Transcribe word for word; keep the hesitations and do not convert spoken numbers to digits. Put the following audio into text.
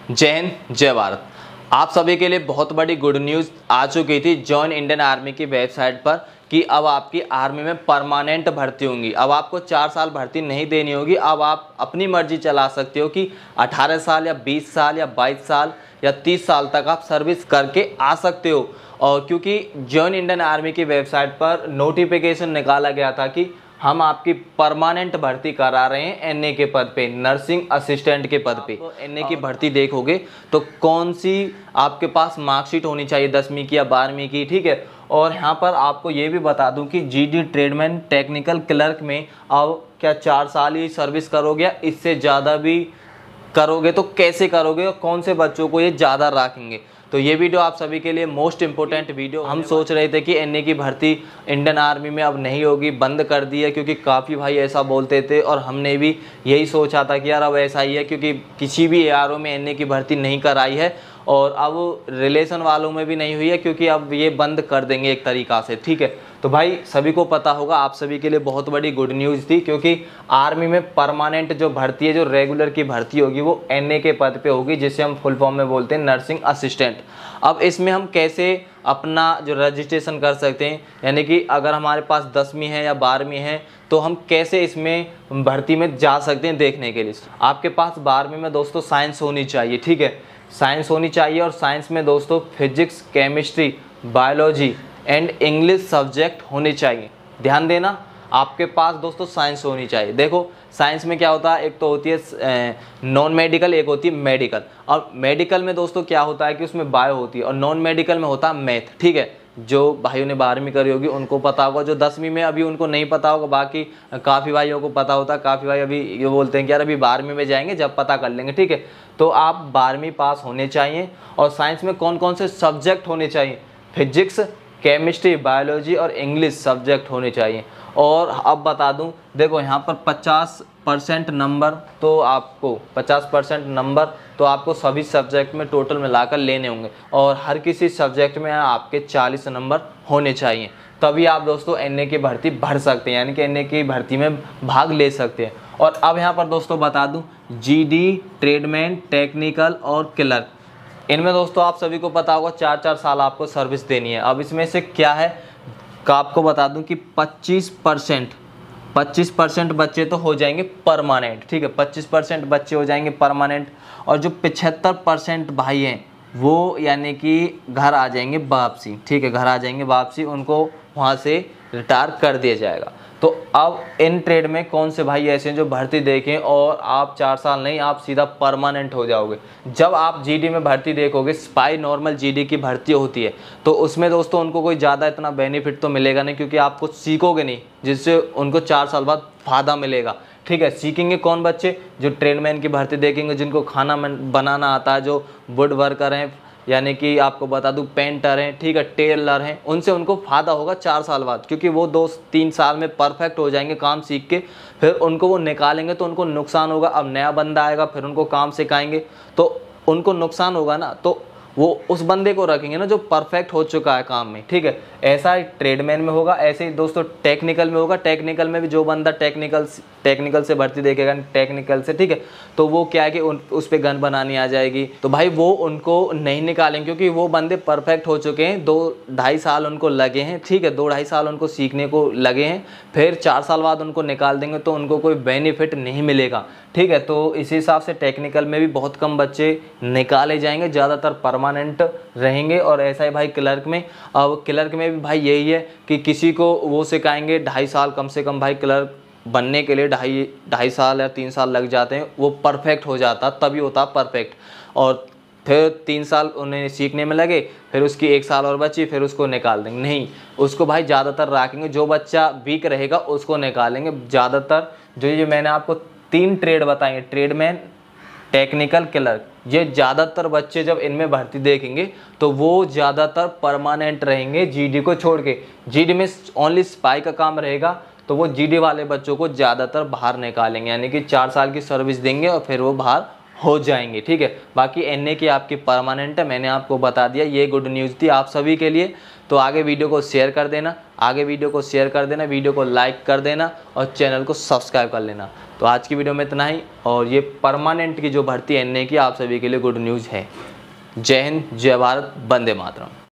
जय हिंद, जय भारत। आप सभी के लिए बहुत बड़ी गुड न्यूज़ आ चुकी थी जॉइन इंडियन आर्मी की वेबसाइट पर कि अब आपकी आर्मी में परमानेंट भर्ती होंगी। अब आपको चार साल भर्ती नहीं देनी होगी। अब आप अपनी मर्जी चला सकते हो कि अठारह साल या बीस साल या बाईस साल या तीस साल तक आप सर्विस करके आ सकते हो। और क्योंकि जॉइन इंडियन आर्मी की वेबसाइट पर नोटिफिकेशन निकाला गया था कि हम आपकी परमानेंट भर्ती करा रहे हैं एनए के पद पे, नर्सिंग असिस्टेंट के पद पे। एनए की भर्ती देखोगे तो कौन सी आपके पास मार्कशीट होनी चाहिए, दसवीं की या बारहवीं की, ठीक है। और यहाँ पर आपको ये भी बता दूं कि जीडी ट्रेडमैन टेक्निकल क्लर्क में अब क्या चार साल ही सर्विस करोगे या इससे ज़्यादा भी करोगे, तो कैसे करोगे और कौन से बच्चों को ये ज़्यादा रखेंगे। तो ये वीडियो आप सभी के लिए मोस्ट इंपॉर्टेंट वीडियो। हम सोच रहे थे कि एनए की भर्ती इंडियन आर्मी में अब नहीं होगी, बंद कर दी है, क्योंकि काफ़ी भाई ऐसा बोलते थे और हमने भी यही सोचा था कि यार अब ऐसा ही है, क्योंकि किसी भी एआरओ में एनए की भर्ती नहीं कराई है और अब रिलेशन वालों में भी नहीं हुई है, क्योंकि अब ये बंद कर देंगे एक तरीक़ा से, ठीक है। तो भाई सभी को पता होगा, आप सभी के लिए बहुत बड़ी गुड न्यूज़ थी, क्योंकि आर्मी में परमानेंट जो भर्ती है, जो रेगुलर की भर्ती होगी वो एनए के पद पे होगी, जिसे हम फुल फॉर्म में बोलते हैं नर्सिंग असिस्टेंट। अब इसमें हम कैसे अपना जो रजिस्ट्रेशन कर सकते हैं, यानी कि अगर हमारे पास दसवीं है या बारहवीं है तो हम कैसे इसमें भर्ती में जा सकते हैं देखने के लिए। आपके पास बारहवीं में दोस्तों साइंस होनी चाहिए, ठीक है, साइंस होनी चाहिए। और साइंस में दोस्तों physics, chemistry, biology and English subject होने चाहिए। ध्यान देना, आपके पास दोस्तों साइंस होनी चाहिए। देखो साइंस में क्या होता है, एक तो होती है नॉन मेडिकल, एक होती है मेडिकल। और मेडिकल में दोस्तों क्या होता है कि उसमें बायो होती है और नॉन मेडिकल में होता है मैथ, ठीक है। जो भाइयों ने बारहवीं करी होगी उनको पता होगा, जो दसवीं में अभी उनको नहीं पता होगा, बाकी काफ़ी भाइयों को पता होता है। काफ़ी भाई अभी ये बोलते हैं कि यार अभी बारहवीं में जाएंगे जब पता कर लेंगे, ठीक है। तो आप बारहवीं पास होने चाहिए। और साइंस में कौन कौन से सब्जेक्ट होने चाहिए, फिजिक्स, केमिस्ट्री, बायोलॉजी और इंग्लिश सब्जेक्ट होने चाहिए। और अब बता दूं, देखो यहाँ पर पचास परसेंट नंबर तो आपको पचास परसेंट नंबर तो आपको सभी सब्जेक्ट में टोटल मिलाकर लेने होंगे और हर किसी सब्जेक्ट में आपके चालीस नंबर होने चाहिए, तभी आप दोस्तों एनए की भर्ती भर सकते हैं, यानी कि एनए की भर्ती में भाग ले सकते हैं। और अब यहाँ पर दोस्तों बता दूँ, जीडी, ट्रेडमैन, टेक्निकल और क्लर्क, इनमें दोस्तों आप सभी को पता होगा चार चार साल आपको सर्विस देनी है। अब इसमें से क्या है का आपको बता दूं कि पच्चीस परसेंट पच्चीस परसेंट बच्चे तो हो जाएंगे परमानेंट, ठीक है, पच्चीस परसेंट बच्चे हो जाएंगे परमानेंट। और जो पचहत्तर परसेंट भाई हैं वो यानी कि घर आ जाएंगे वापसी, ठीक है, घर आ जाएंगे वापसी, उनको वहाँ से रिटायर कर दिया जाएगा। तो अब इन ट्रेड में कौन से भाई ऐसे हैं जो भर्ती देखें और आप चार साल नहीं, आप सीधा परमानेंट हो जाओगे। जब आप जीडी में भर्ती देखोगे, स्पाई नॉर्मल जीडी की भर्ती होती है, तो उसमें दोस्तों उनको कोई ज़्यादा इतना बेनिफिट तो मिलेगा नहीं, क्योंकि आप कुछ सीखोगे नहीं जिससे उनको चार साल बाद फ़ायदा मिलेगा, ठीक है। सीखेंगे कौन बच्चे, जो ट्रेडमैन की भर्ती देखेंगे, जिनको खाना बनाना आता है, जो वुड वर्कर हैं, यानी कि आपको बता दूं पेंटर हैं, ठीक है, टेलर हैं, उनसे उनको फ़ायदा होगा चार साल बाद, क्योंकि वो दो तीन साल में परफेक्ट हो जाएंगे काम सीख के। फिर उनको वो निकालेंगे तो उनको नुकसान होगा। अब नया बंदा आएगा, फिर उनको काम सिखाएंगे तो उनको नुकसान होगा ना, तो वो उस बंदे को रखेंगे ना जो परफेक्ट हो चुका है काम में, ठीक है। ऐसा ही ट्रेडमैन में होगा, ऐसे ही दोस्तों टेक्निकल में होगा। टेक्निकल में भी जो बंदा टेक्निकल टेक्निकल से भर्ती देखेगा, टेक्निकल से, ठीक है, तो वो क्या है कि उन उस पर गन बनानी आ जाएगी, तो भाई वो उनको नहीं निकालेंगे, क्योंकि वो बंदे परफेक्ट हो चुके हैं, दो ढाई साल उनको लगे हैं, ठीक है, दो ढाई साल उनको सीखने को लगे हैं। फिर चार साल बाद उनको निकाल देंगे तो उनको कोई बेनिफिट नहीं मिलेगा, ठीक है। तो इस हिसाब से टेक्निकल में भी बहुत कम बच्चे निकाले जाएंगे, ज़्यादातर परमानेंट रहेंगे। और ऐसा ही भाई क्लर्क में, अब क्लर्क में भी भाई यही है कि किसी को वो सिखाएंगे ढाई साल, कम से कम भाई क्लर्क बनने के लिए ढाई ढाई साल या तीन साल लग जाते हैं, वो परफेक्ट हो जाता तभी होता परफेक्ट। और फिर तीन साल उन्हें सीखने में लगे, फिर उसकी एक साल और बची, फिर उसको निकाल देंगे, नहीं, उसको भाई ज़्यादातर रखेंगे। जो बच्चा वीक रहेगा उसको निकालेंगे ज़्यादातर। जो ये मैंने आपको तीन ट्रेड बताएंगे, ट्रेडमैन, टेक्निकल, क्लर्क, ये ज़्यादातर बच्चे जब इनमें भर्ती देखेंगे तो वो ज़्यादातर परमानेंट रहेंगे जीडी को छोड़ के। जीडी में ओनली स्पाई का काम रहेगा, तो वो जीडी वाले बच्चों को ज़्यादातर बाहर निकालेंगे, यानी कि चार साल की सर्विस देंगे और फिर वो बाहर हो जाएंगे, ठीक है। बाकी एन ए की आपकी परमानेंट है, मैंने आपको बता दिया, ये गुड न्यूज़ थी आप सभी के लिए। तो आगे वीडियो को शेयर कर देना, आगे वीडियो को शेयर कर देना, वीडियो को लाइक कर देना और चैनल को सब्सक्राइब कर लेना। तो आज की वीडियो में इतना ही, और ये परमानेंट की जो भर्ती एन ए की आप सभी के लिए गुड न्यूज़ है। जय हिंद, जय भारत, वंदे मातरम।